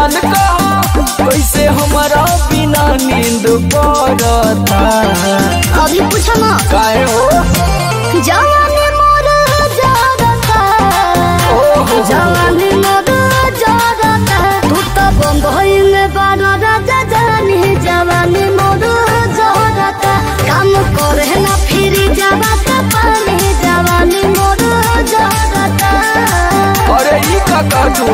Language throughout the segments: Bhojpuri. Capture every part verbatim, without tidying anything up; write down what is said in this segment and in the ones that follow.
जान कहा कैसे हमारा बिना नींद पड़ता। अभी पूछो ना काहे हो जवानी मोर जागता, जवानी मोर जागता, तू तो बम्बई में बड़ा राजा जानी। जवानी मोर जागता, काम करे ना फिर जागता पानी। जवानी मोर जागता। अरे ई का काटो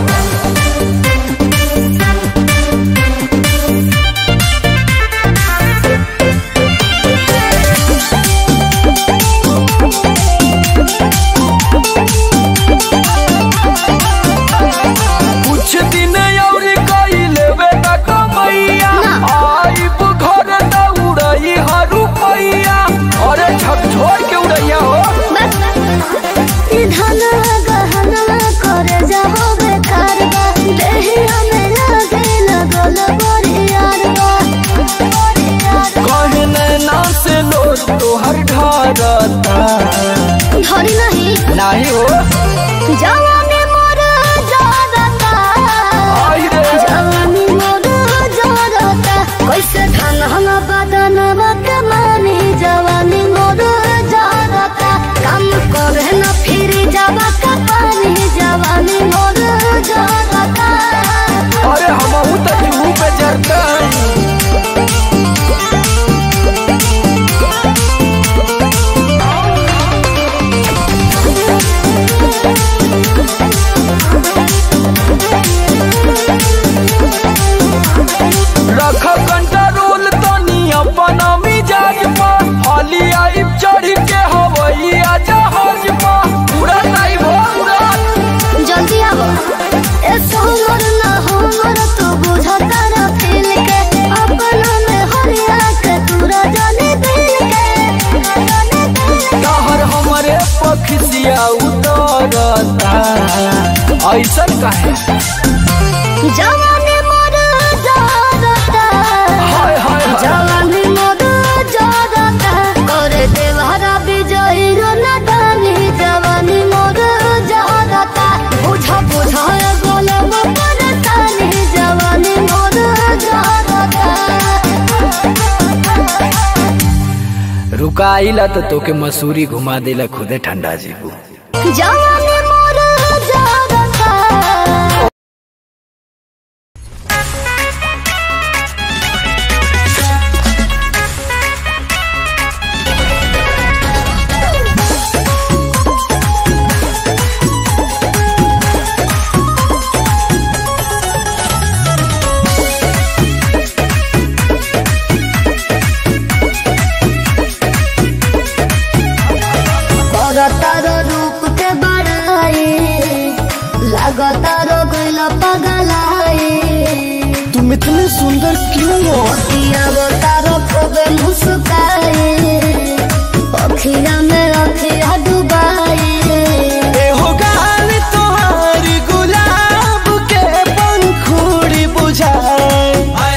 धरी नहीं नहीं हो जवानी मोर जागता, जवानी मोर जागता, कैसे धन हम बदन मानी। जवानी मोर जागता, काम करे न फिर जागता पानी। जवानी मोर जागता। अरे हम तो जूह पे जरता रख कंट्रोल तनी अपना मिजाज पर। हाली आई चढ़ के हवैया जहाज पर पूरा टाइम हो पूरा जल्दी आओ ए सोमर ना हमर तो बुझता ना फील के अपना में हरिया के पूरा जाने दिल के कहर हमरे पखसिया उतरता ऐसा काहे जवानी मोर जागता, हाय हाय जवानी मोर जागता, करे देवहरा विजयी रो नदानी। जवानी मोर जागता, बुझा बुझा गोलम परतानी। जवानी मोर जागता। रुकाइला तो तोके मसूरी घुमा देला खुदे ठंडा जीबू। जवानी मोर जागता। तारो रूप के बड़ाई लगातार गइल पगलाई। तुम इतने सुंदर क्यों हो तारो खूबे मुस्काई, अखिया में अखिया डुबाई। हो गाल तोहारी गुलाब के पंखुड़ी बुझाए।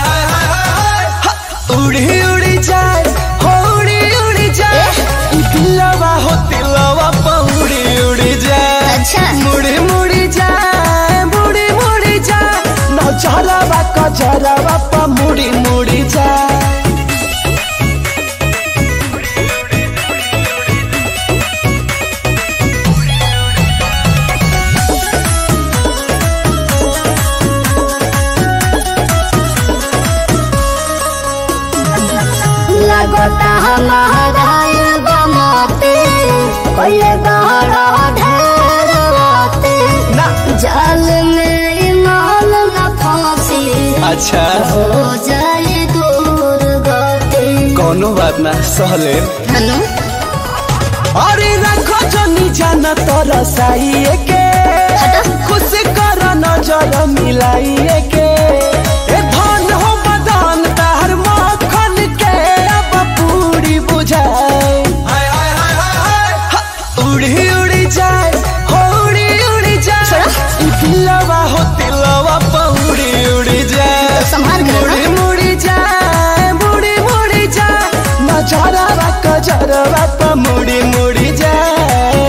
उड़ी उड़ी जाए हो उड़ी उड़ी जाए दिलवा हो दिलवा पौड़ी उड़ी जाए। अच्छा मुड़ी मुड़ी जाए मुड़ी मुड़ी जाए नौचरवा कचरवा पा मुड़ी मुड़ी जाए। लगता हमारा बमते कोई गहरा ढेर राते जाल में इमाल न फांसी। अच्छा हो जाए दूर गति कोनो बात ना सहले हनु। अरे रखो जनी जाना तोरा साई के खुश कर नजर मिलाई के। ए धन हो बदन तार मखन के अब पूरी बुझाए। उड़ी उड़ी जाए हो उड़ी उड़ी जाए दिलवा हो दिलवा पौड़ी उड़ी जाए। संभाल कर मुड़ी मुड़ी जाए मुड़ी मुड़ी जाए नजरवा कजरवा पा मुड़ी मुड़ी जाए।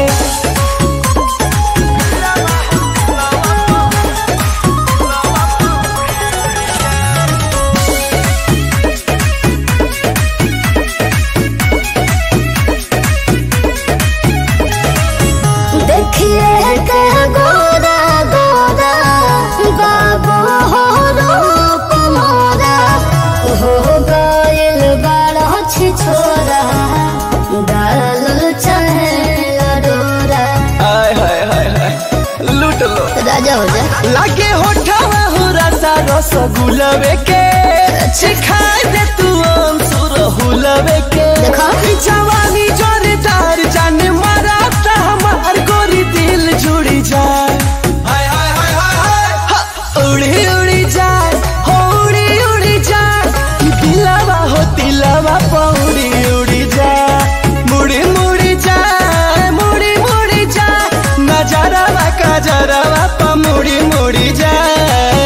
रसगुल्लवे के सिखाए दे तू अंसुर हुलवे के जवानी जोरदार जाने मारा ता हमार गोरी दिल जुड़ी जाए हाय हाय हाय हाय उड़ी उड़ी जाए हो उड़ी उड़ी जाए दिलवा हो दिलवा पौड़ी उड़ी जाए मुड़ी मुड़ी जाए मुड़ी मुड़ी जाए नजरवा कजरवा प मुड़ी मुड़ी जाए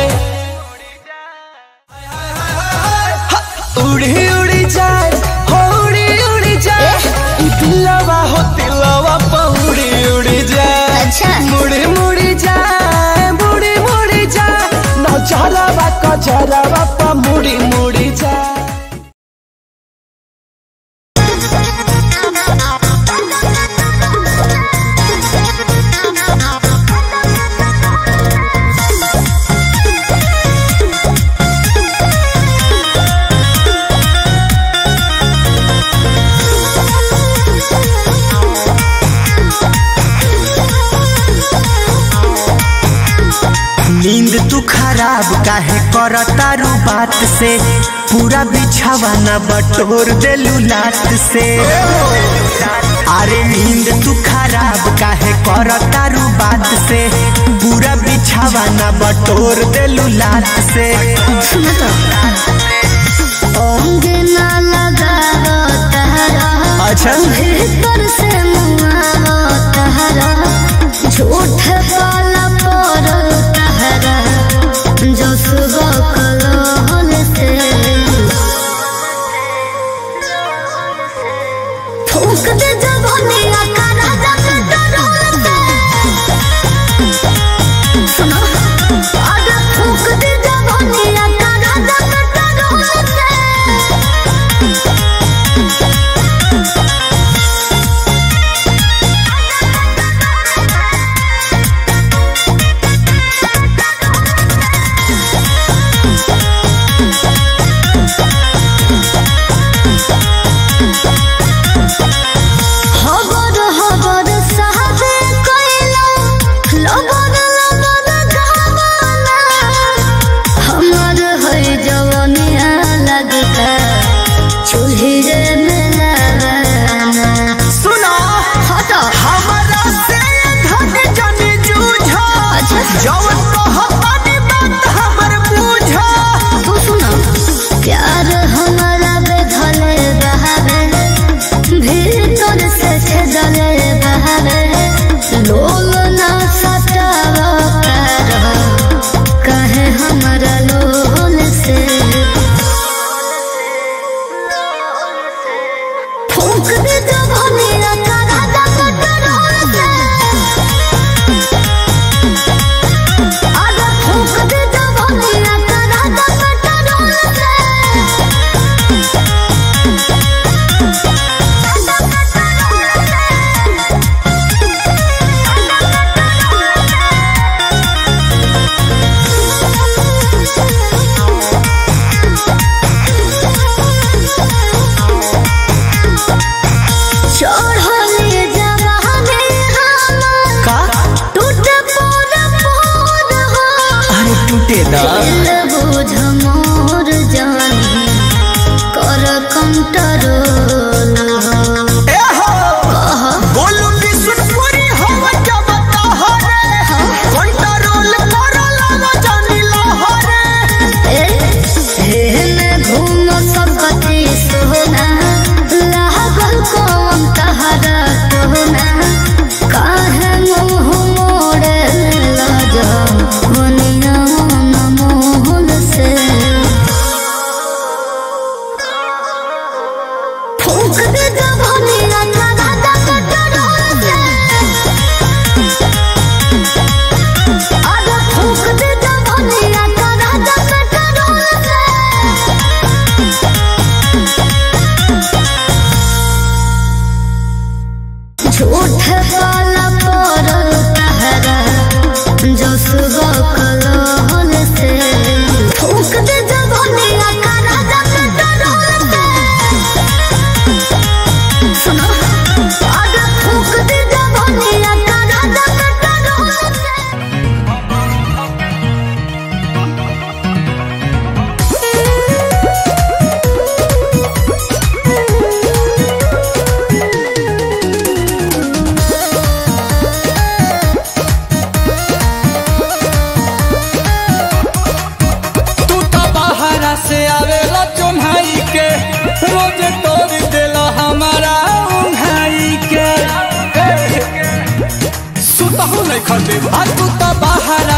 उड़ी उड़ी जाए हो उड़ी उड़ी जाए दिलवा हो दिलवा पौड़ी उड़ी जाए अच्छा। मुड़ी मुड़ी जाए मुड़ी मुड़ी जाए नजरवा कजरवा प मुड़ी मुड़ी जाए नींद तू खराब काहे करतारू बात से पूरा बिछावा न बटोर देलू लात से अरे नींद तू खराब काहे करतारू बात से पूरा बिछावा न बटोर देलू लात से अच्छा भीतर से झूठ वाला पर तहरा जो सुबह कलोल से फूक दे जवानिया का राजा पेट्रोल से सुनो अरे फूक दे जवानिया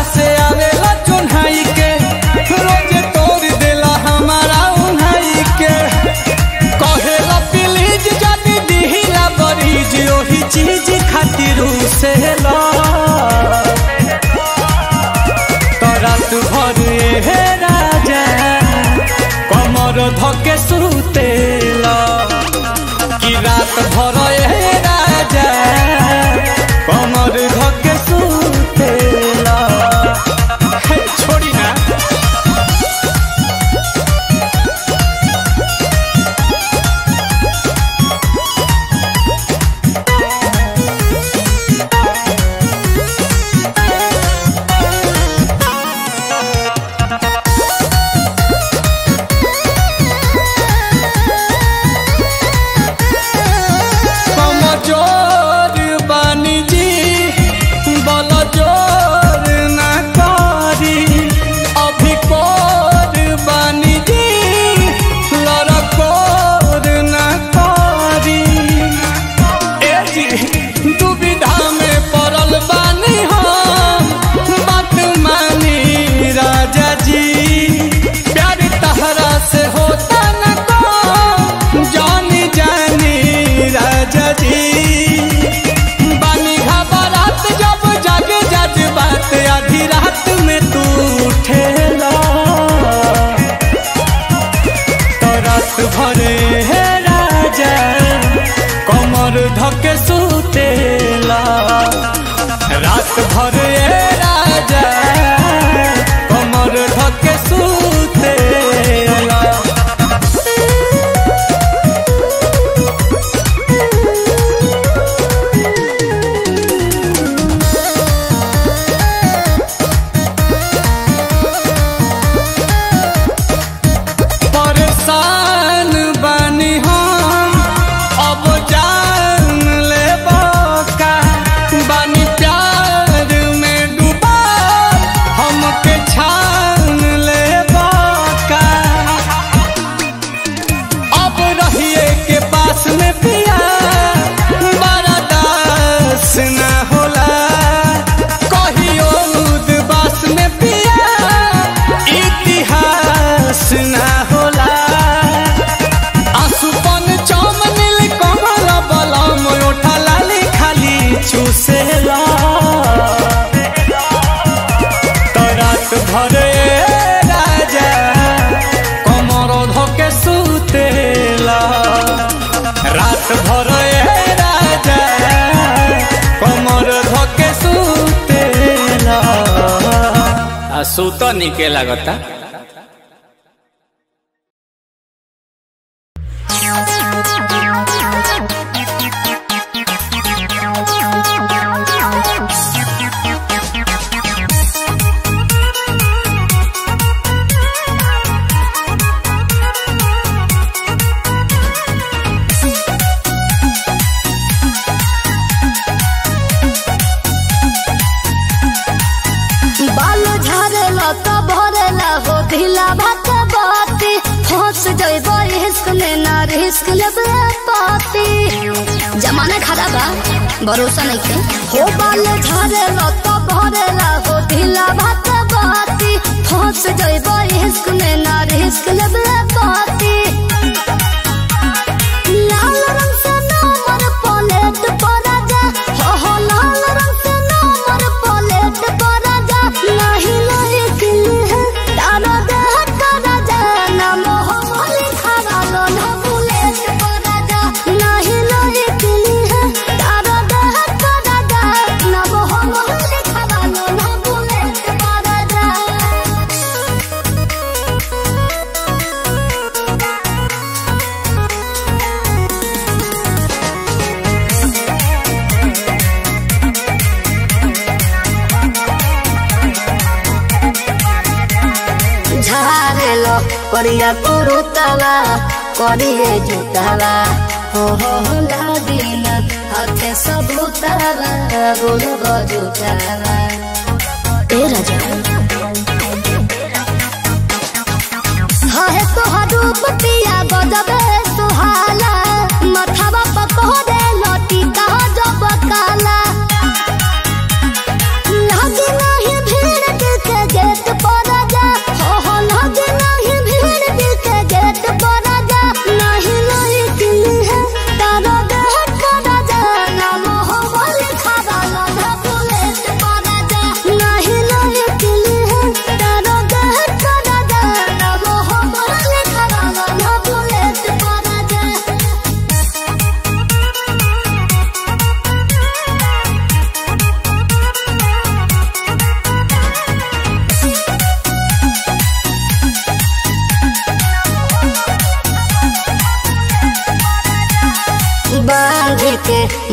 से आवेला चुन्हाई के रोज तोड़ देला हमारा उन्हाई के कहेला प्लीज जानी दिहिला बरीज ओही चीज खातिर से ला तो रात भर हे राजा कमर धके सुतेला कि रात भर हे राजा कमर धके सुतेला छोड़ी ना धके सुतेला रात भर ए राजा कमर धके सुतेला परेशान बानी हम अब जान ले का बानी प्यार में डूबा हमके छान ले का अब रहिए के पास में पिया बड़ा दास ना होला कहियो उदबास में पिया इतिहास ना होला आसुपन चम नील कमल बलम ओठा लाली खाली चूसेला तो रात भर राजा कमर धके सुतेला रात भर राजा कमर धके सुतेला आ सुत निके लागता बाल झारेला तो भरेला हो ढीला भात बाती फंस जइबो रिस्क में ना रिस्क लेबे पाती जमाना खराब बा भरोसा नहीं के हो बाल झारेला तो भरेला हो ढीला भात बाती फंस जइबो रिस्क में ना रिस्क लेबे पाती लाल रंग से नंबर प्लेट पर राजा हो हो लाल रंग से नंबर प्लेट पर राजा नहीं लायक है दाना दे का राजा नाम हो लिखा लो ना बुलेट पर राजा नहीं लायक है दाना दे का राजा नाम हो लिखा लो ना बुलेट पर राजा झारेलो करिया कुरुतवा करिए जुतावा हो हो हो लादिन हाथे सबूतावा गोल गजुतावा ए राजा है तो रूप पिया गजबे सुहाला मथावा पकोरे लटी का जब काला लागे नहीं भीड़ के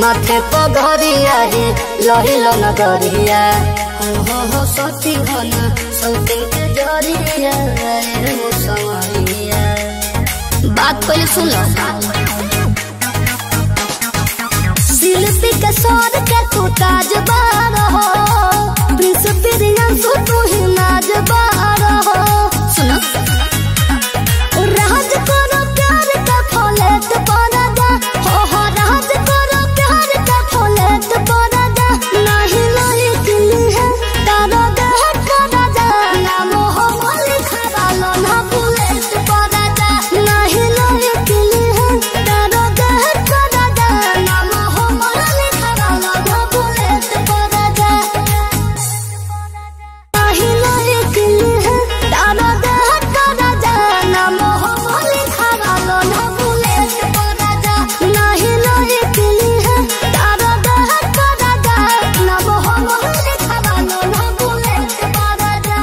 माथे पगरिया है लहिलो नगरिया हो हो हो सती घना सती के जरिया रे हो सवरिया। बात पहले सुन लो। शिल्पी के सौर के तू ताजबार हो, प्रिंस प्रियन तू तू ही नाजबार हो। सुनो राज करो प्यार का फौलेत परादा हो हो राज करो प्यार का फौलेत परादा नहीं नहीं दिल है तारो देह परादा नाम हो मालिक वालो ना बुलेट परादा नहीं नहीं दिल है तारो देह परादा नाम हो मालिक वालो ना बुलेट परादा नहीं नहीं दिल है तारो देह परादा नाम हो मालिक वालो ना बुलेट परादा नहीं नहीं दिल है तारो देह परादा नाम हो मालिक वालो ना बुलेट परादा।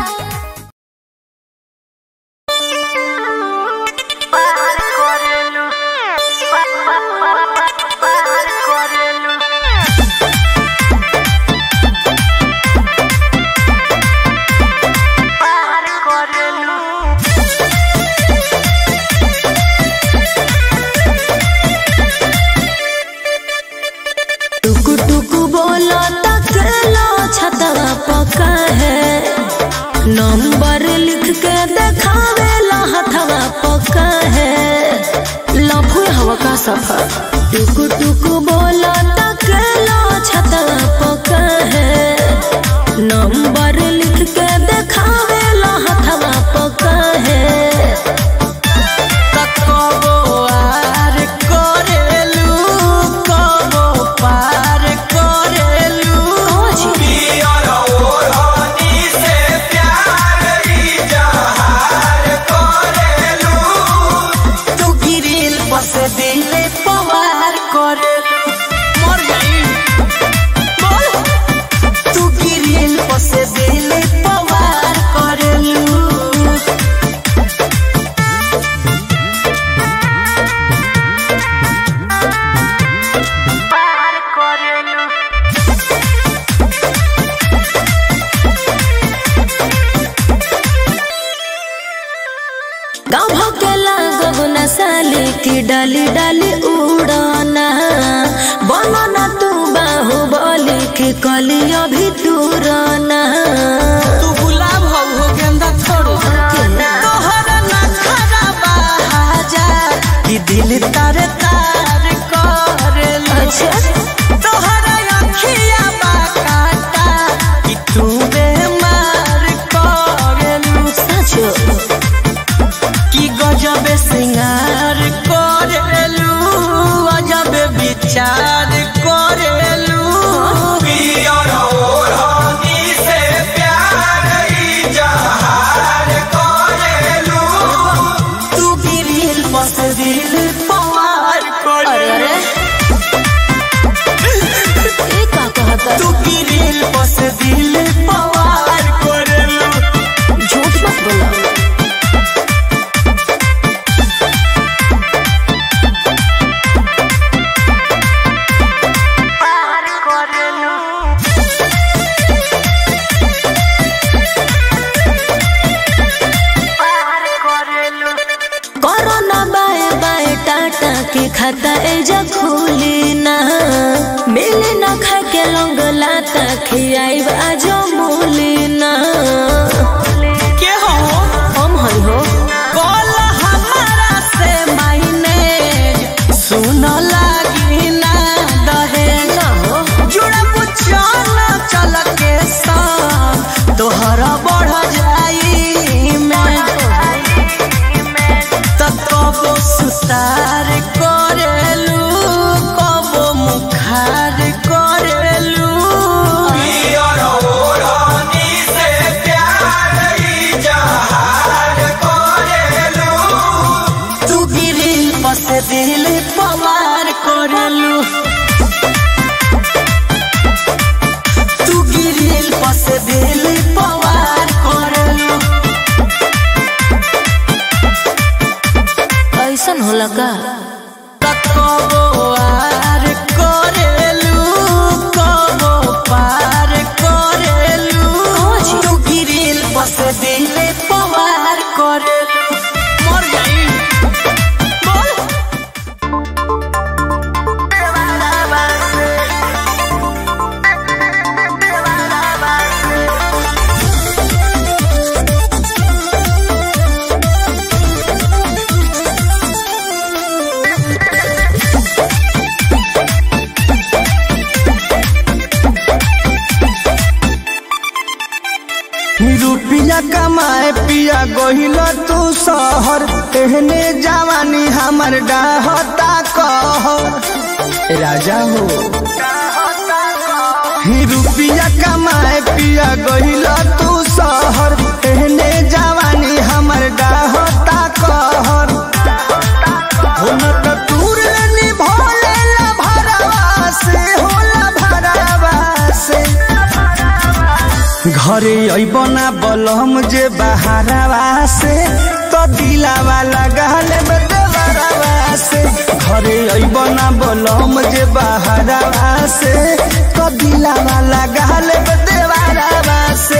पार करेलू पार करेलू पार करेलू टुकु टुकु बोलो तकलो छतवा पका है, नंबर लिख के देखावे ला हथवा पका है, लफू हवा का सफर। टुकु टुकु बोलो तकलो छतवा पका है, नंबर लिख के देखावे ला हथवा पका है। कबो आर करेलू कबो पार करेलू तू गिरिल बस दिल पवार करेलू मर गई बोल तू गिरिल बस दिल पवार करेलू। पार करेलू गाँव के लागब न साली की डाली डाली उड़ाना, बनना तू बाहुबली की कलिया भी दूराना। तू गुलाब हो हो गेंदा छोड़ो तोहरा ना खराबा हाजा कि दिल तार तार करेलू। अच्छा तोहरा अखिया बा काटा कि तू बेमार करेलू। सचो कि गजबे सिंगार करेलू अजबे विचार करेलू। तू गिरिल बस दिल पवार अरे करेलू। अरे ये का कहता तू गिरिल बस दिल पवार करेलू। झूठ मत बोला। पार करेलू पार करेलू कोरोना बाय बाय टाटा के खाता एजा खुली ना, मिले ना खा के लौंग लाता खियाई आजो मूली ना। के हो हम हई हो कॉल हमारा से मायने सुन लागी ना दहेज ना हो जुड़ब चल चल के संग तोहरा बढ़ जाई मैं त कबो सुतार करेलू कबो मुखार करेलू। तू गिरिल बस दिल पवार करेलू। तू गिरिल बस दिल पवार करेलू। ऐसन होला का कबो आर करेलू पिया गहिल तू शहर एहने जवानी हमर डाहता कहर राजा हो ही रुपिया कमाए पिया गहिल तू शहर एहने जवानी हमर डाहता कहर हो न त दूर निभोले ला भरवा से होला भरवा से घरे अइबना बलम जे बहारवा से तो दिलावा लगाले बदवरवा से घरे अइबना बलम जे बहारवा से तो दिलावा लगाले बदवरवा से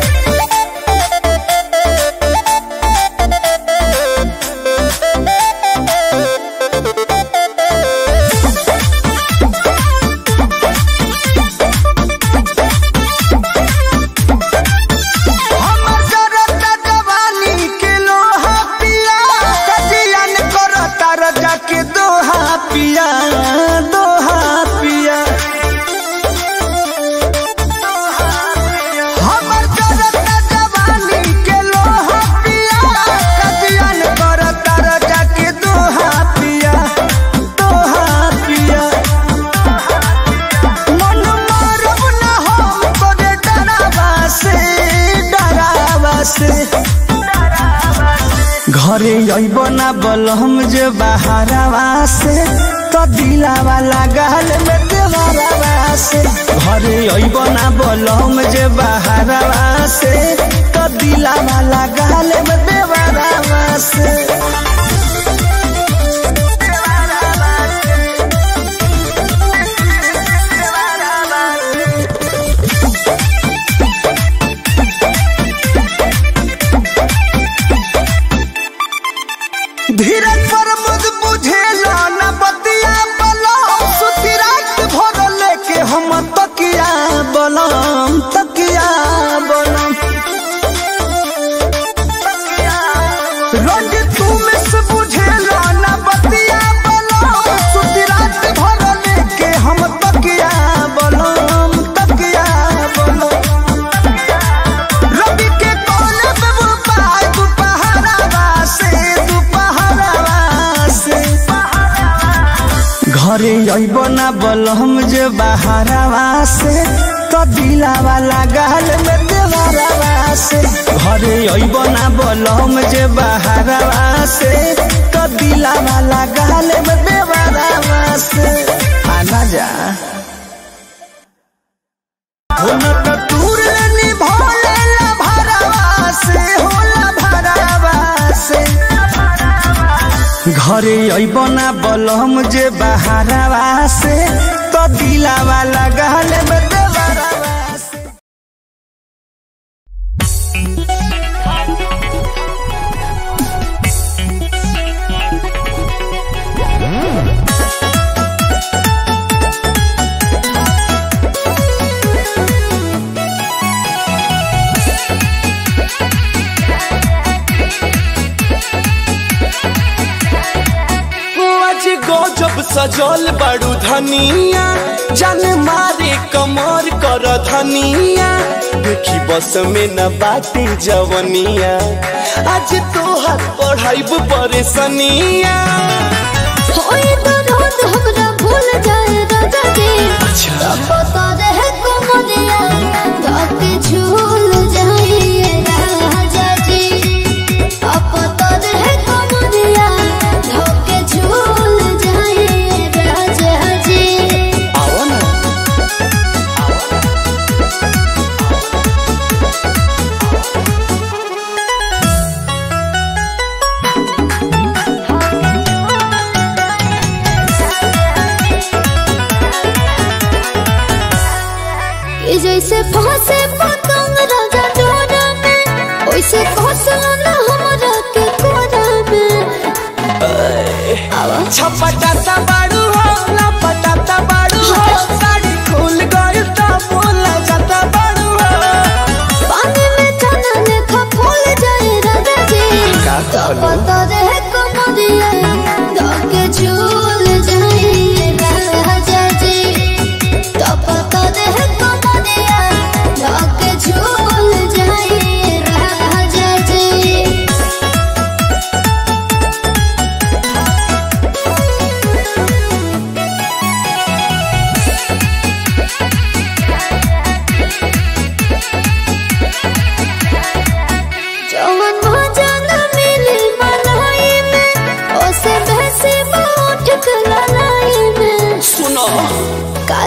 पिया दोहा पिया हमर करता जवानी के लोहा पिया कदियन करता रजा के दोहा पिया दोहा पिया मन मारब न हम तोरे डरावा से डरावा से घरे अइबना बलम जे बहारवा से तो दिलावा लगाल में देवरवा से घरे अइबना बलम जे बहारवा से तो दिलावा लगाल में देवरवा से धीरज पर मुझ बुझेला न बतिया बलम सुती रात भर लेके हम तकिया बलम तकिया बलम रोज तू मिस बुझेला न बतिया बलम सुती रात भर लेके हम तकिया बलम तकिया बलम रवि के कोने पे वो पाए दोपहरवा से घरे अइबना बलम जे बहारवा से तो दिलावा लगाल में देवरवा से घरे अइबना बलम जे बहारवा से तो दिलावा लगाल में देवरवा से आना जा हो न त दूर निभोले ला भरवा से होला भरवा से घरे अइबना बलम जे बहारवा से तो दिलावा लगाले में देवरवा से गजब सजल बड़ू धनिया जाने मारे कमर कर धनिया देखी बस में न बाटे जवनिया आज तोहर पढ़ाई परेशानिया होई तो रोज हमरा भूल जाए राजा जी अच्छा पता रहे कमरिया धके झूल जाए राजा जी पता रहे कमरिया धके झूल जाए राजा जी आओ ना जैसे फंसे पतंग राजा डोरा में वैसे फंसना हमरा के कोरा में छपटाता बाड़ू हो लपटाता बाड़ू हो साड़ी खुल गई तो बोला जाता बाड़ू हो पानी में चना लेखा फूल जाए राजा जी तो पता रहे कमरिया धके झूल जाए राजा जी तो पता रहे कमरिया धके झूल जाए राजा जी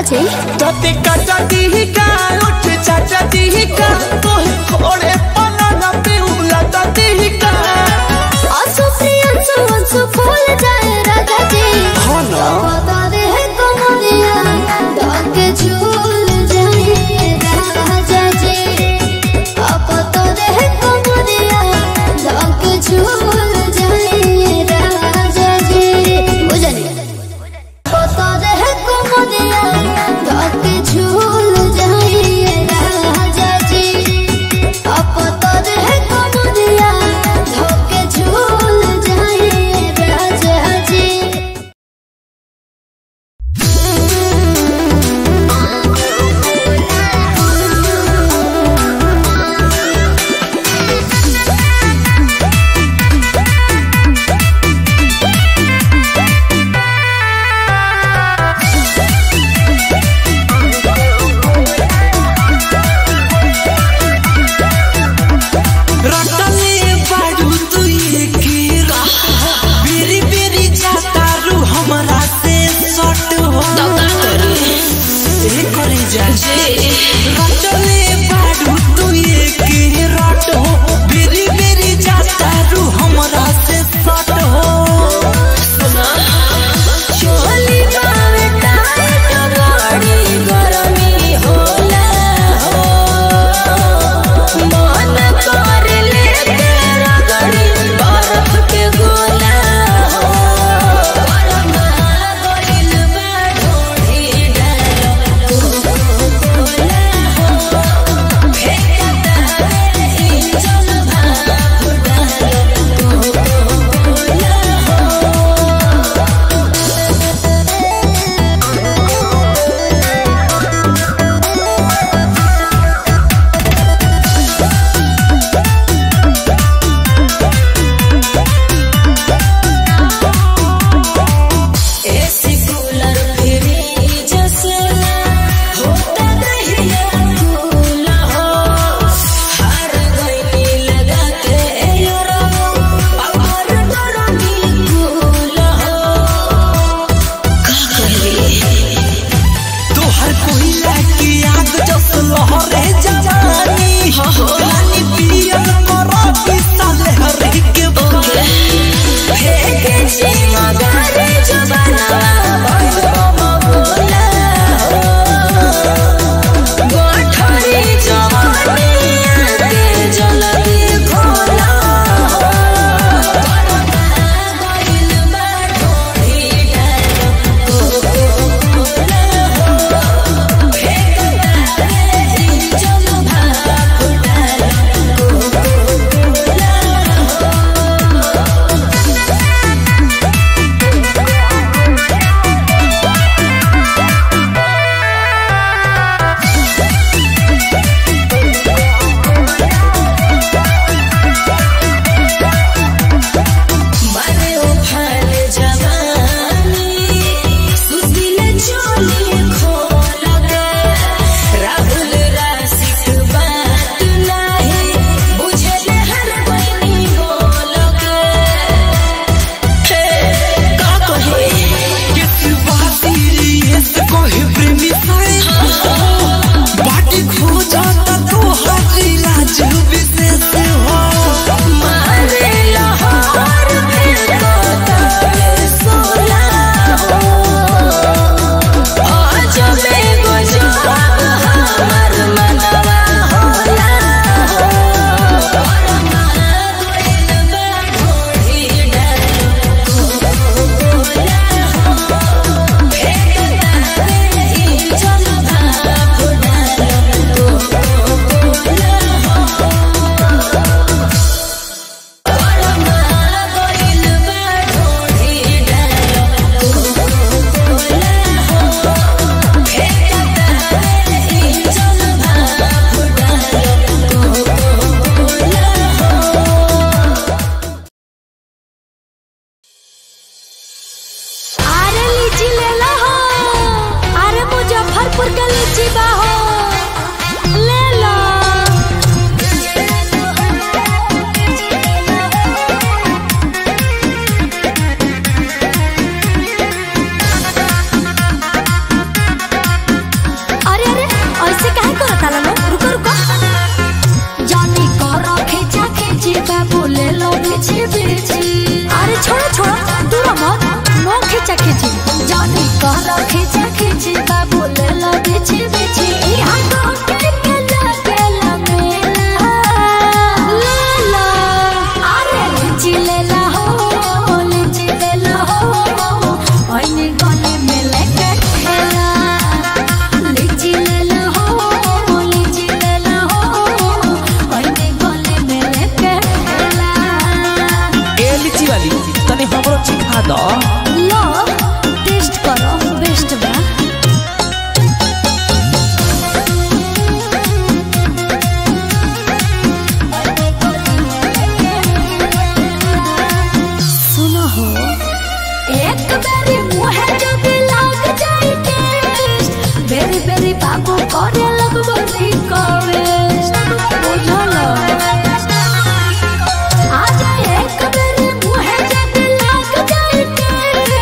जी तते काटा दी का उठ चाचा दी का तोहे थोड़े पलंग पे उलटा दी का आंसू से आंसू आंसू फूल जाए राजा जी हाँ ना बता दे कमरिया डाके झूल जाए राजा जी अब तो दे कमरिया डाके झूल जाए राजा जी बुझनी बता दे कमरिया डाके झूल जाए राजा जी अब तो दे कमरिया करो खींचे खींची बाबू ले लो बिछी बिछी यहाँ तो के के लगे लमेला ले लो अरे लीची ले लो हो लीची ले लो हो ओइनी गले में लेके खेला लीची ले लो हो लीची ले लो हो ओइनी गले में लेके खेला ए लीची वाली तने हमरो चिखा दो लो टेस्ट करो बेस्ट बा सुनो हो एक बेरी मुहे जब लग जाए टेस्ट बेरी बेरी बाबू करे लगबो रिक्वेस्ट बुझलो आज एक बेरी मुहे जब लग जाए टेस्ट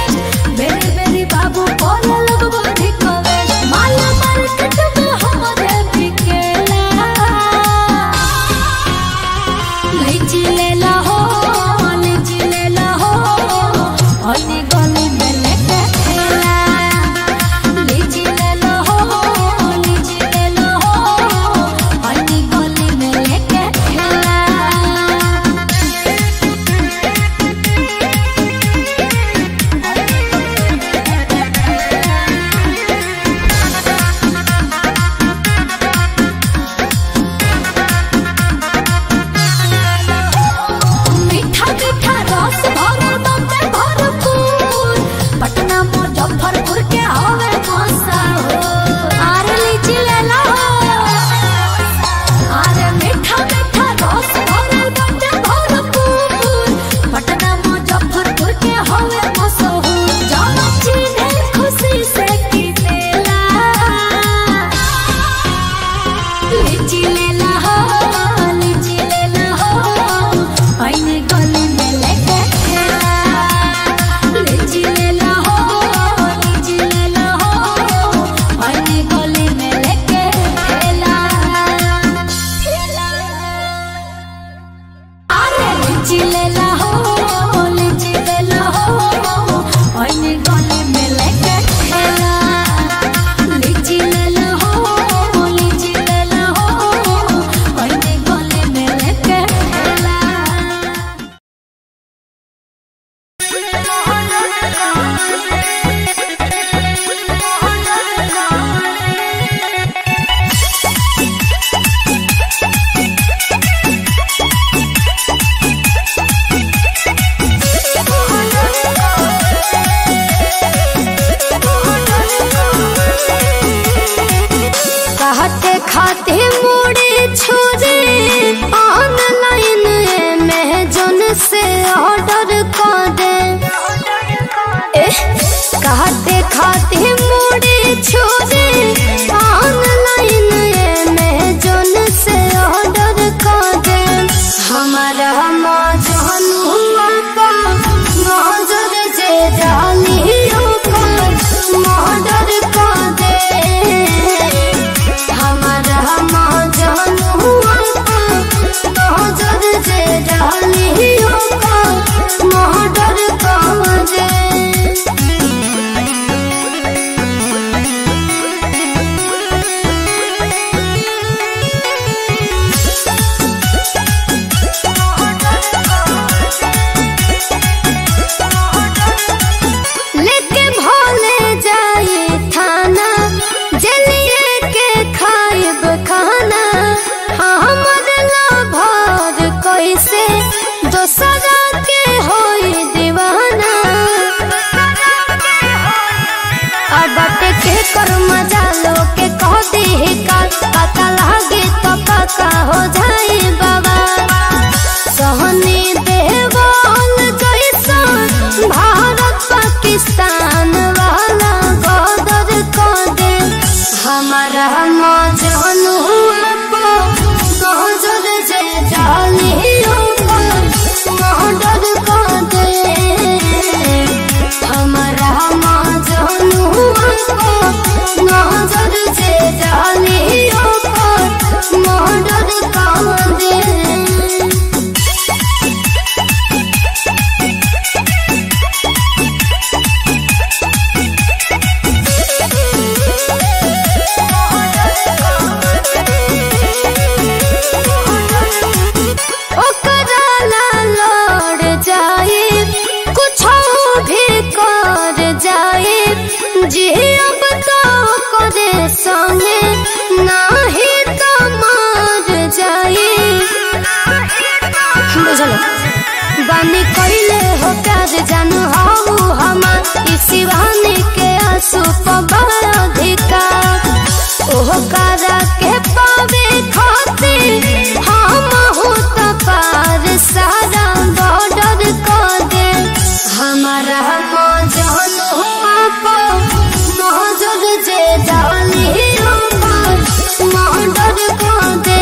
बानी कइले हो प्यार जानू हाउ हमार ई शिवानी के आंसू पर अधिकार ओह करा के पावे खातिर हम हो त पार सारा बॉर्डर को दे हमारा मौजन हुआ को मौजूद जे डाली ऊपर बॉर्डर को दे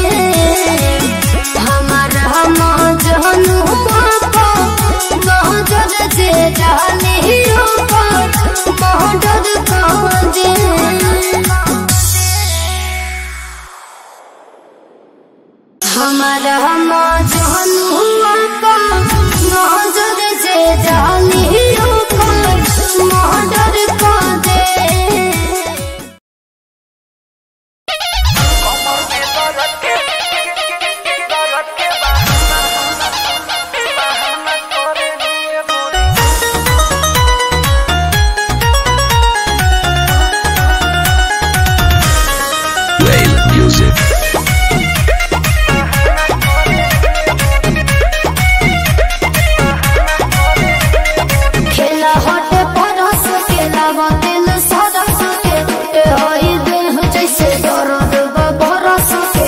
हमारा मौजन हुआ को मौजूद जे डाली ऊपर बॉर्डर को दे हमारा मौजन हुआ को मौजूद जे डाली ऊपर बॉर्डर को दे खेला होटे परस खेला बतिल सरस के टूटे होई देह जैसे दर्द बरस के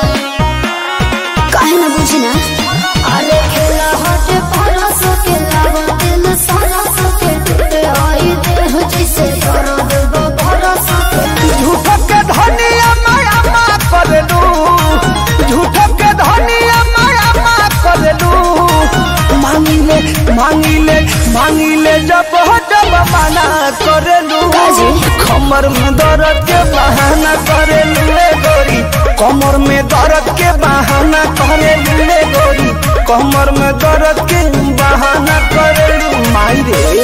काहे ना बुझी ना अरे खेला होटे परस खेला बतिल सरस के टूटे होई देह जैसे दर्द बरस के झूठो के धनिया माया मा करलू झूठो के धनिया माया मा करलू मांगिले मांगिले मांगिले जब हो जब मना करलू कमर में दर्द के बहाना करलू ले गोरी कमर में दर्द के बहाना करलू ले गोरी कमर में दर्द के बहाना करलू माई रे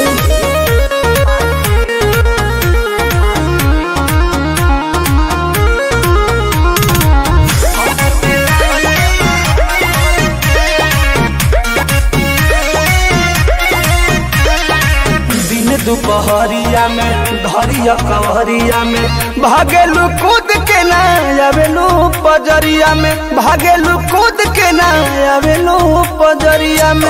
दुपहरिया में धरिया कवरिया में भागेलू कूद के ना आवेलू पजरिया में भागेलू कूद के ना आवेलू पजरिया में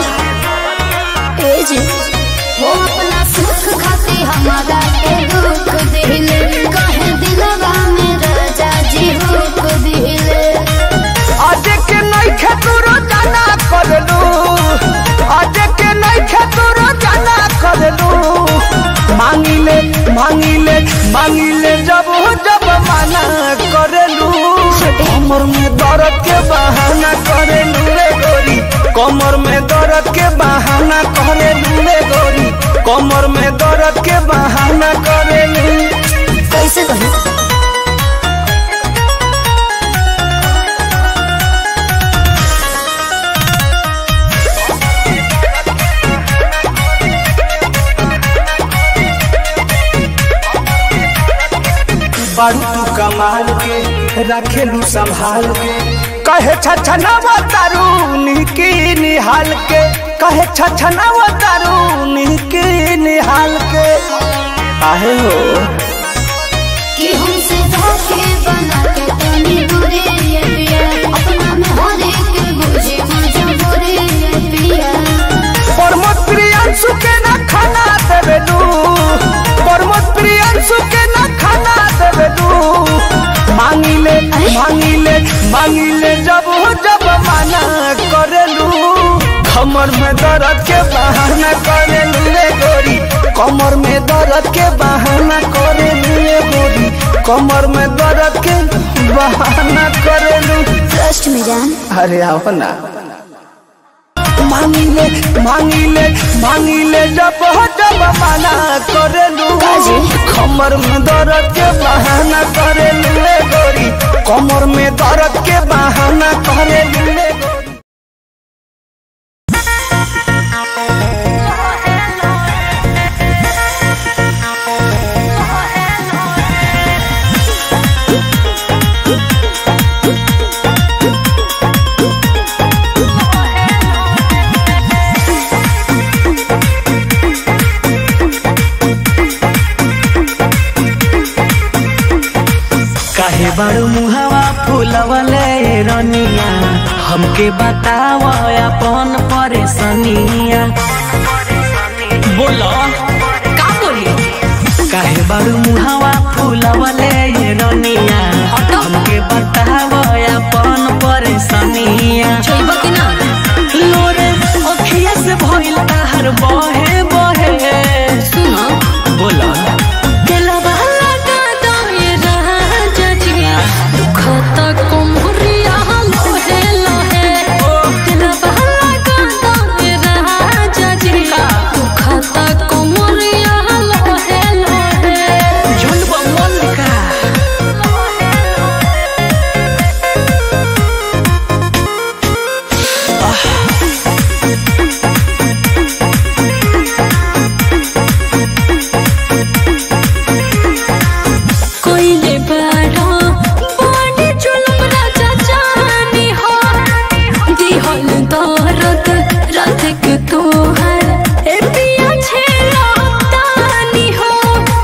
ए जी वो अपना सुख खाती हमारा के दुख दिले कहे दिलवा में राजा जी हुक दिले आज के नहीं खेतुरो जाना करलू आज के नहीं खेतुरो जाना करलू मांगिले मांगिले मांगिले जब जब मना करलू कमर में दर्द के बहाना करलू रे गोरी कमर में दर्द के बहाना करलू रे गोरी कमर में दर्द के बहाना करलू कैसे कहे बारू तू कमाल के रखेलू संभाल के कहे छछनावा तारू निकी निहाल के कहे छछनावा तारू निकी निहाल के आहे हो कि हमसे धोखे बना के तनी दूरी ये पिया अपना में हर एक बुझे मजबूरी ये पिया परमत प्रियांशु के ना खाना देवेलू परमत प्रियांशु के ना खाना देवेलू मांगिले मांगिले मांगिले जब जब मना करलू कमर में दर्द के बहाना करलू रे गोरी कमर में दर्द के बहाना करलू रे गोरी कमर में दर्द के बहाना करलू ट्रस्ट में जान अरे आओ ना मांगिले मांगिले मांगिले जब जब मना करलू कमर में दर्द के बहाना करलू रे गोरी कमर में दर्द के बहाना करलू रे गोरी काहे बारू मुहावा फूलवले रनिया हमके बताव अपन परेशानिया। बोलो का बोली? काहे बारू मुहावा फूलवले ये रनिया। हमके बताव अपन परेशानिया। छोइबा कि ना? लोरे अखिया से भइल ताहर बहे बहे। सुनो बोलो दिलवा लगा दो ये राजा जी, दुखत कोमरिया लोहे लोहे। दिलवा लगा दो ये राजा जी, दुखत कोमरिया लोहे लोहे। झुंड बमन का कोइले बाड़ा बड़ी जुल्म राजा जानी हो। दिहल दर्द रात के तोहर ए पिया छेला तानी हो।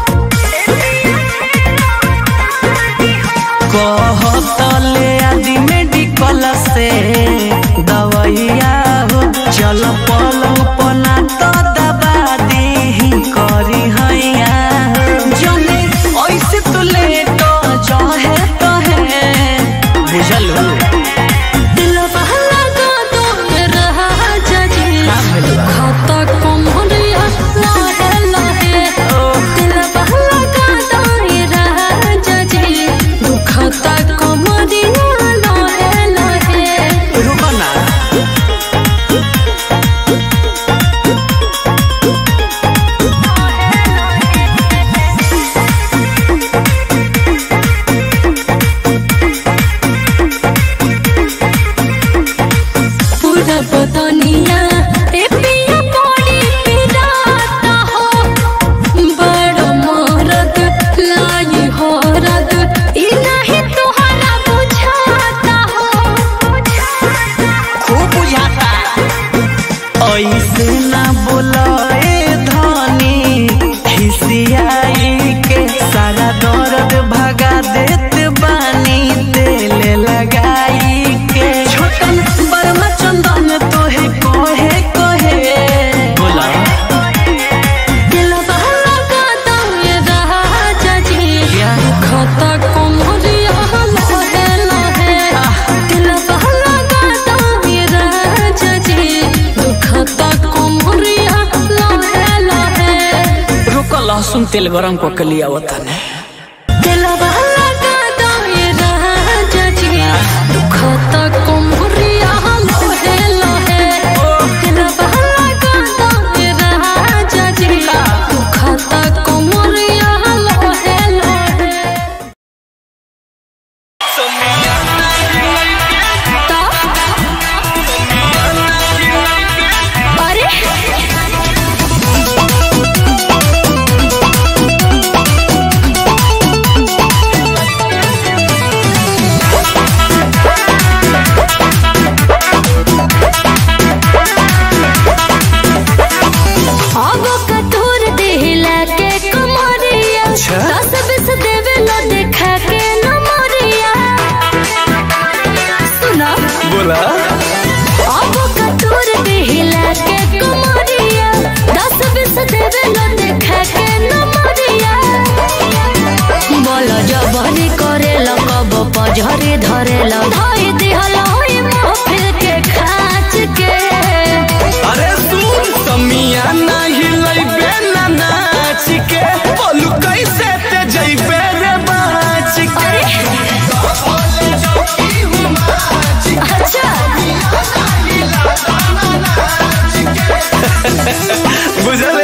कहतले आदि मेडिकल से दवाइया हो। चल पलंग पना तो दबा देही करी हैया। जने ऐसे तो ले तो चाहे तो है बुझल हो। दिलवा लगा दो राजा जी, खाता कोमरिया लोहे लोहे। दिलवा लगा दो राजा जी, दुखता कोमरिया लोहे लोहे। रुको ना पूरा बदनिया ए पिया पड़ी पिराता हो। बड़ मरद लाई हो रद, ई नहीं तोहरा बुझाता हो। खूब बुझाता। ऐसे ना बोलाए धनी, खिसियाई के सारा दर्द भगा देत बानी तेल लगाई के। छोटन बर्मा चंदन तोहे कहे कहे। बोला दिलवा लगा दो राजा जी, खाता कोमरिया लोहे लोहे। दिलवा लगा दो राजा जी, दुखता कोमरिया लोहे लोहे। रुको लहसुन तेल गरम को के लिया वतन है। दिलवा लगा दो राजा जी, दुखत कोमरिया लोहे लोहे। दिलवा लगा दो राजा जी, दुखत कोमरिया लोहे लोहे। तो अरे आगो कटोर देहला के कमरिया, दस बीस देवे लो देखा के नमरिया। सुना बोला आगो कटोर देहला के कमरिया, दस बीस देवे लो देखा के नमरिया। बोलो जबरी करे लो कब पजरी धरे लो, धोई दिहलो होई महफिल के खाच के। अरे सुन समिया नहीं लइबे ना नाच के। बोलू कैसे ते जइबे रे बाच के। अच्छा बुझले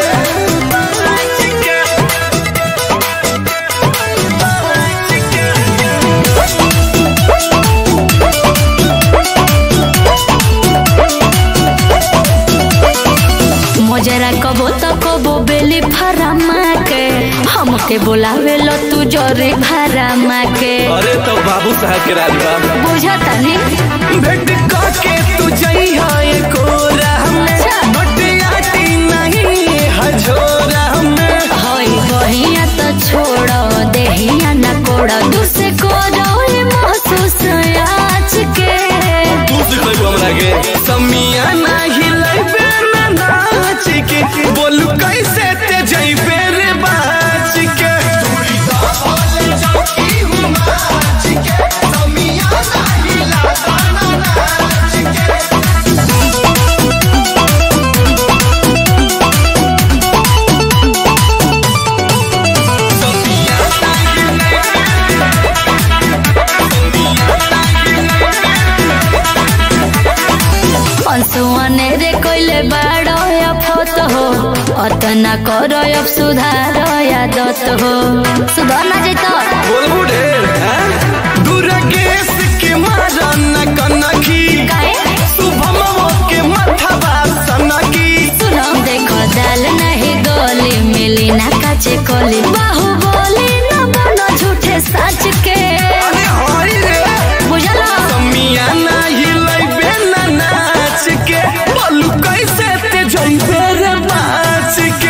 मोजरा कबो तो कबो बेली फरामा के, हमके बोलावे लो तू जोरे भरामा के। अरे तो बाबू साहब के राजबा बुझता नहीं भेट के तू जइहा एको राह में। अच्छा। बटियाटी नहीं हजोरा में। होई बहिया तो छोड़ो देहिया न कोड़ो, दूसरे को रोए महसूस आज के। तू सिखले कहत ना करो अब सुधार आदत हो सुधार ना जैतो बोल बुढ़े दुर्गेश के मारा न कनखी शुभमो के माथवा सनकी सुनो देखो दाल नहीं गोली मिली ना काचे कोली बाहु बोली ना बनो झूठे सच के अरे होई रे बुझला समिया ना हिलैबे ना नाच के बोलू कैसे ते जइबे रे नाच के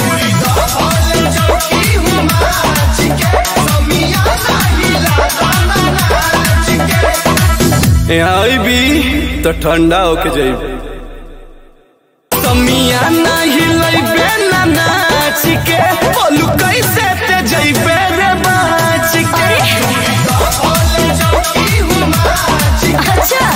आई भी तो ठंडा होके जाइबे समिया ना हिलैबे ना नाच के बोलू कैसे ते जइबे रे नाच के अच्छा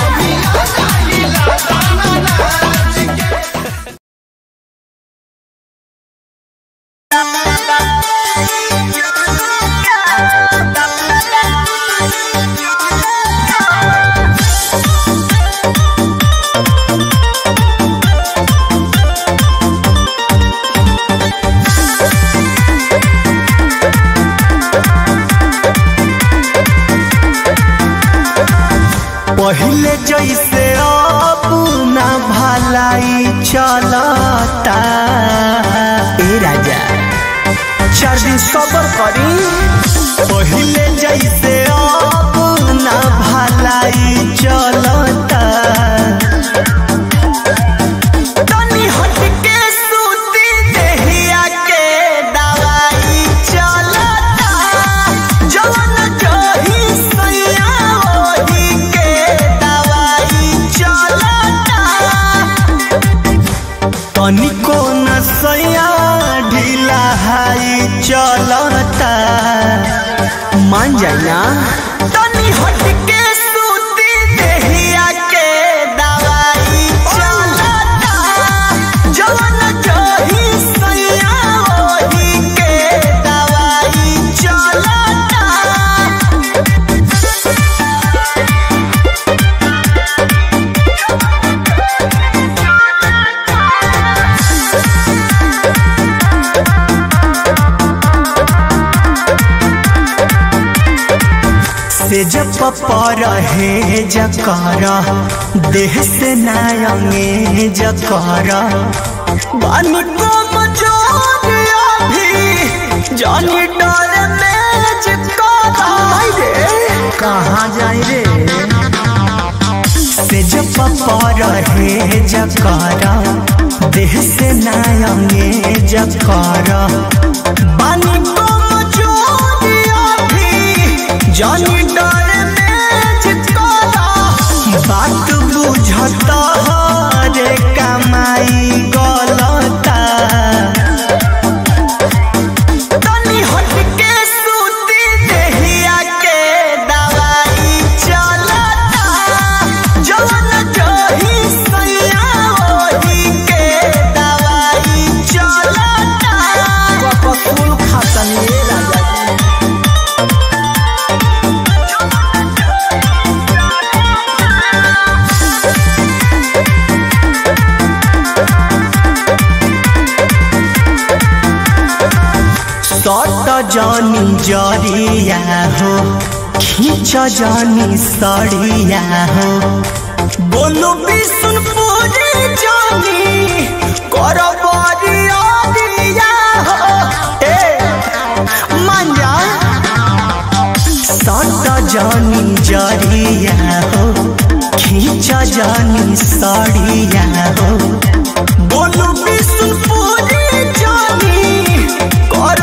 पहले जैसे अब ना भलाई चलता ए राजा चार दिन सबर करी पहले जैसे अब ना भलाई चलता तनी हट के सूती देहिया के दवाई चलता जवन जही सैया ओही के दवाई चलता तनिको न सैया ढीला हाई चलता मान जाना तनी हट के सूती देहिया के दवाई चलता जवन जही सैया ओही के दवाई चलता से जब पर है जकर देह से नायंगे जकर बानी को मजोरिया भी जानी डर में जकर कहाँ जाए रे से जब पर है जकर देह से नायंगे जकर बानी को मजोरिया भी जानी डर में चितकोला बात बुझता रे कमाई गलता तनी हट के सूती देहिया के दवाई चलता जवन जही सैया ओही के दवाई चलता कपसूल खातन ये राजा सट जानी जरिया हो खींच जानी सड़िया हो बोलो विष्णुपुरी जानी कर बरिया दिया हो ए मान जा सट जानी जरिया हो खींच जानी सड़िया हो बोलो विष्णुपुरी जानी कर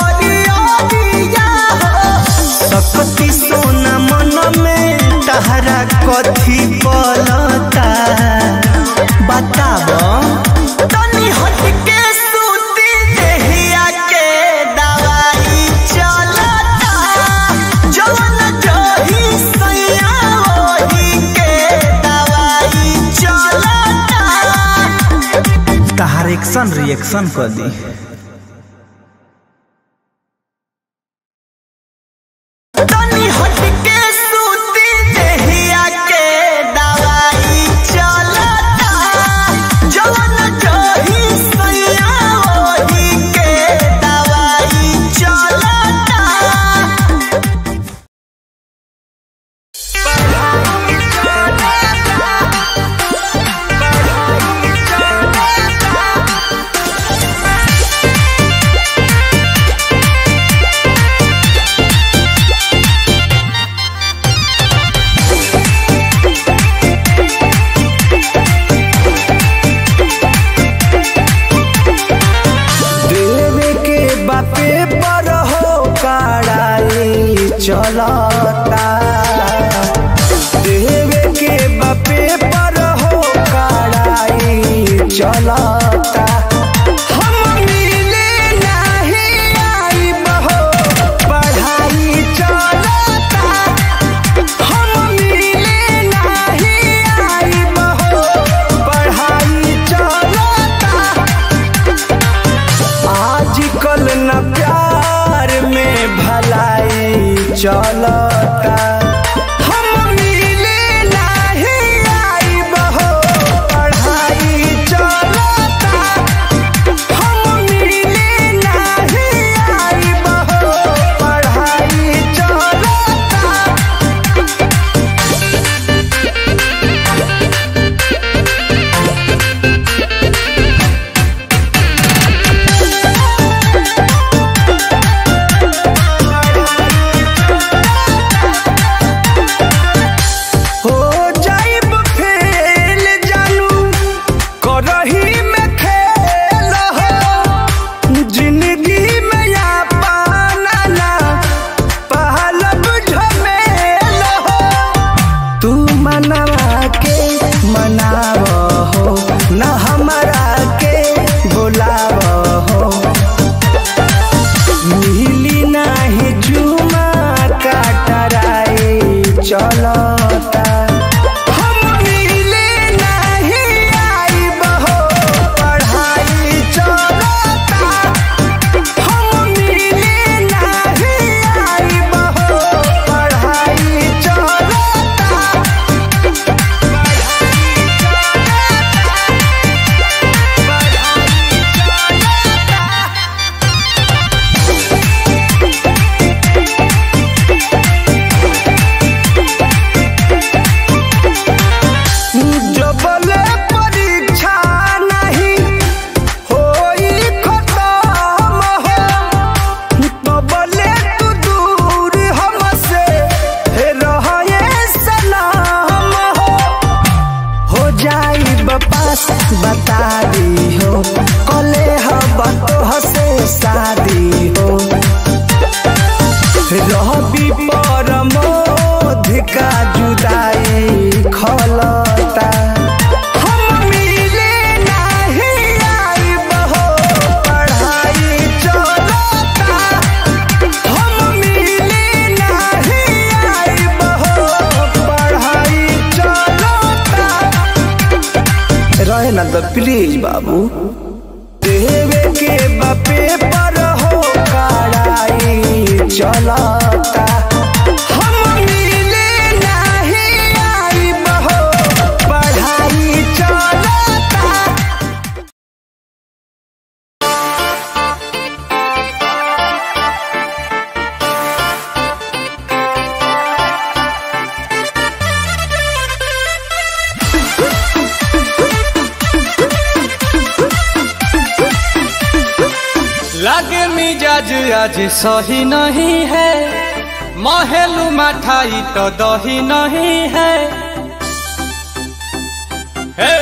सकती सोना मन में तहरा कथी पलता बताब तनी हट के सूती देहिया के दवाई चलता जवन जही सैया ओही के दवाई चलता तहार एक्शन रिएक्शन कर दी तनी हट के सूती देहिया के दवाई चलता जवन जही सैया चलता हम मिले नहीं आइब हो पढ़ाई चलता हम मिले नहीं आइब हो पढ़ाई चलता। चलता हम मिले नहीं आइब हो पढ़ाई चलता हम मिले नहीं आइब हो पढ़ाई चलता। बता दी हो कले हब तो हसे शादी हो रहबी परमोध का जुदाई खलता हम मिले नहीं आइब हो पढ़ाई चलता हम मिले नहीं आइब हो पढ़ाई चलता। रहे ना तो प्लीज बाबू देवे के बापे पर हो कड़ाई चलता हम मिले नहीं आइब हो पढ़ाई चलता। लागे मिजाज आज सही नहीं है महलू मठाई तो दही नहीं है hey!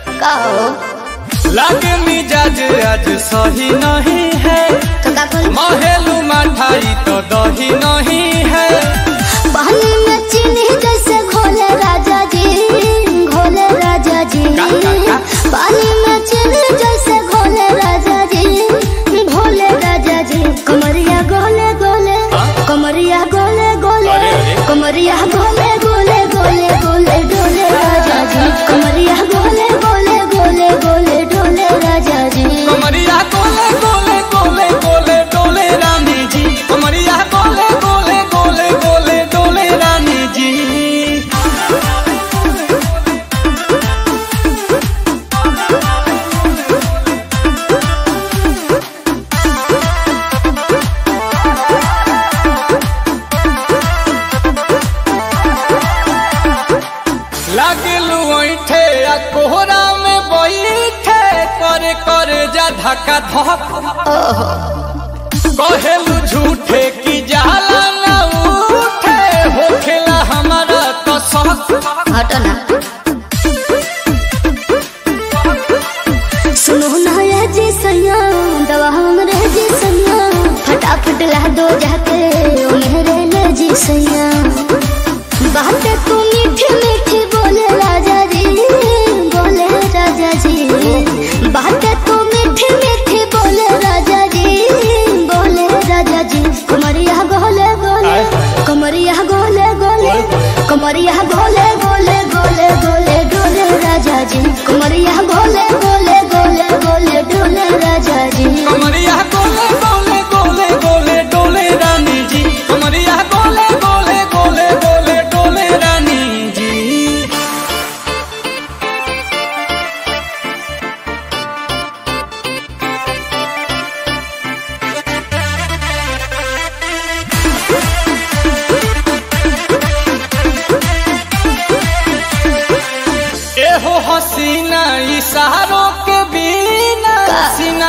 लागे मिजाज आज सही नहीं है महलू मठाई तो दही नहीं है पानी में चीनी जैसे घोले राजा जी घोले राजा जी का, का, का? पानी में चीनी जैसे घोले राजा जी भोले राजा जी कमरिया गोले गोले कमरिया गोले गोले कमरिया गोले गोले गोले गोले डोले राजा जी कमरिया गोले गोले गोले गोले डोले राजा जी कमरिया गोले गोले गोले गोले डोले रानी जी कमरिया गोले गोले गोले गोले डोले रानी जी। लागलू ऐठे आ कोहरा में बैठे करे करे जा धक्का धक कहेलू झूठे की जाला न उठे होखेला हमारा कसक हटना सुनो ना ये जी सैया दवा हमरे जी सैया फटाफट ला दो जाके ओ मेरे ले जी सैया बातें तू मीठी मीठी बोले राजा जी बोले राजा जी बातें तू मीठी मीठी बोले राजा जी बोले राजा जी कमरिया गोले गोले कमरिया गोले गोले कमरिया गोले गोले गोले गोले डोले राजा जी कमरिया गोले गोले गोले गोले डोले राजा जी कमरिया गोले गोले गोले गोले डोले रानी जी कमरिया गोले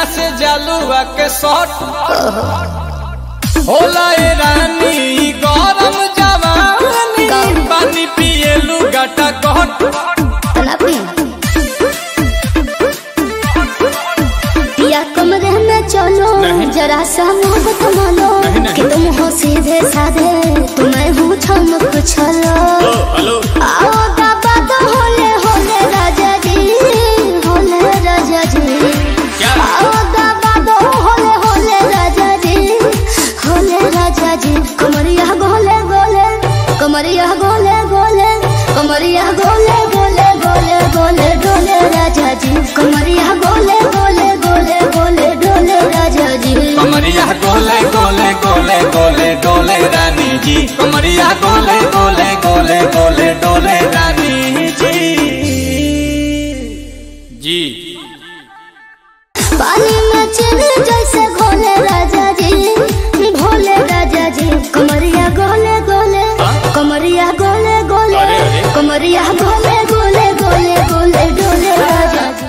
से जालुआ के शॉट होला ए रानी गरम जवानी पानी पिए लुगाटा कट पिया कमरे में चलो जरा सा मोहब्बत मानो कि तुम हो सीधे साधे तुम्हें हूँ चमक छलो आओ बाबा तो होले होले राजा जी होले राजा जी आओ बाबा तो होले होले राजा जी होले राजा जी कमरिया गोले गोले कमरिया गोले गोले कमरिया गोले गोले गोले गोले डोले राजा जी कमरिया गोले गोले गोले गोले डोले राजा जी कमरिया गोले गोले गोले गोले डोले रानी जी कमरिया गोले गोले गोले गोले डोले रानी जी जी पानी में चले जैसे घोले राजा जी भोले राजा जी कमरिया गोले गोले कमरिया गोले गोले कमरिया गोले गोले गोले गोले डोले राजा जी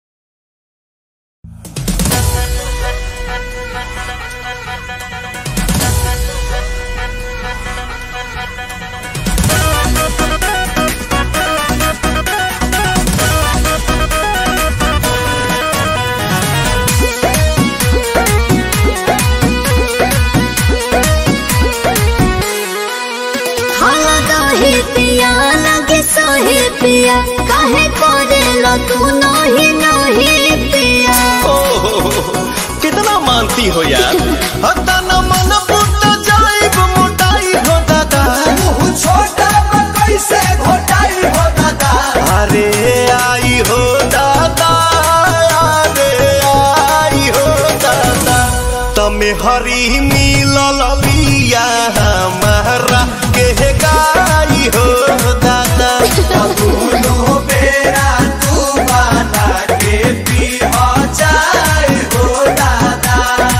पिया लगे सोहे पिया काहे करे लो तू नहीं नहीं पिया कितना मानती हो यार हता न मन फूट जाए मोटाई हो दादा छोटा कैसे घोटाई हो दादा अरे आई हो दादा अरे आई हो दादा तमे हरी मिलल बिया हमारा के गाई हो दादा दोनों बेरा तू बना के पी हो जाए हो दादा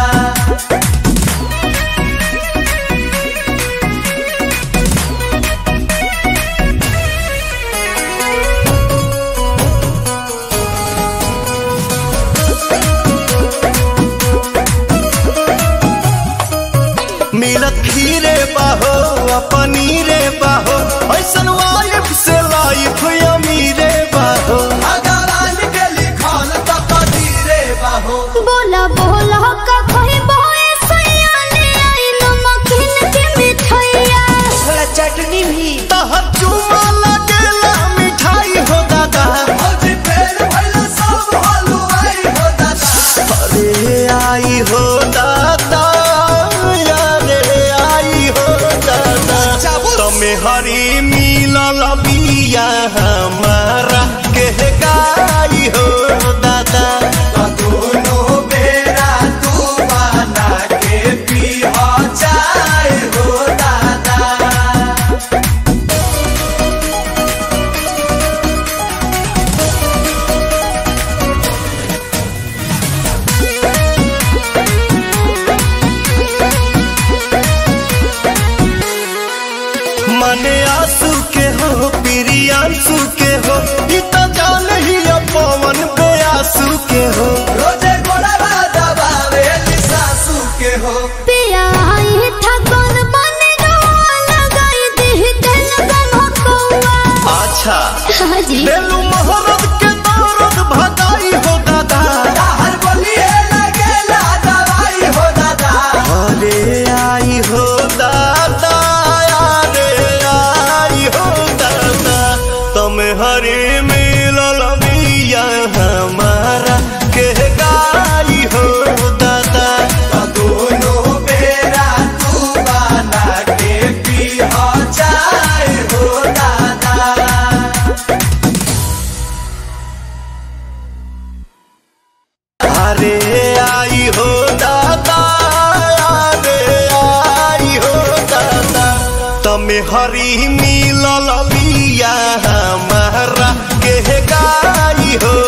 मिलत खीरे बाहो पनीरे बाहो ऐसन वाइफ से लाइफ अमीरे बाहो अगर आन के लिखल त कदीरे बाहो बोला बोला का कोई बोए सयाने आई नमकीन की मिठाइया थोड़ा चटनी भी तहर चुमा लगेला मिठाई हो दादा हजी फेर भइल सब हलवाई हो दादा अरे आई हो दादा हरी मिलल बिया हमारा के गाई हो दादा दोनों बेरा तू बना के पी हो जाए हो दादा मने आंसू के हो प्रियांशु के हो ई तो जान ही पवन पे आंसू के हो रोजे गोड़ा दबावे सासू के हो पिया आई ठगन बने लगाई दी दिल बनो कौआ अच्छा हाँ जी बेलू मोहब्बत के दौरत भगाई हो दादा हर बोलिए लगेला दवाई हो दादा अरे आई हो दादा हरे मिलल बिया हमारा के गाई हो दादा दोनों बेरा तू बना के पी हो जाए हो दादा अरे आई हो दादा अरे आई हो दादा तमे हरी मिलल बिया हमारा के गाई हो